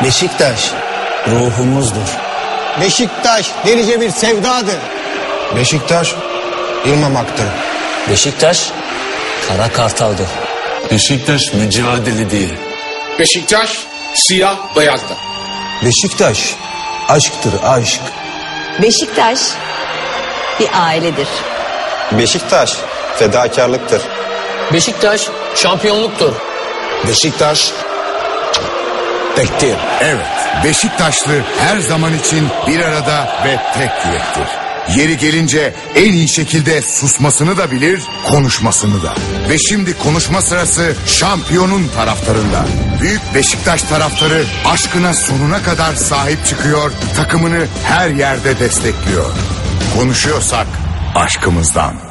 Beşiktaş ruhumuzdur. Beşiktaş delice bir sevdadır. Beşiktaş yılmamaktır. Beşiktaş kara kartaldır. Beşiktaş mücadeledir. Beşiktaş siyah beyazdır. Beşiktaş aşktır aşk. Beşiktaş bir ailedir. Beşiktaş fedakarlıktır. Beşiktaş şampiyonluktur. Beşiktaş tektir. Evet, Beşiktaşlı her zaman için bir arada ve tek yürektir. Yeri gelince en iyi şekilde susmasını da bilir, konuşmasını da. Ve şimdi konuşma sırası şampiyonun taraftarında. Büyük Beşiktaş taraftarı aşkına sonuna kadar sahip çıkıyor, takımını her yerde destekliyor. Konuşuyorsak aşkımızdan.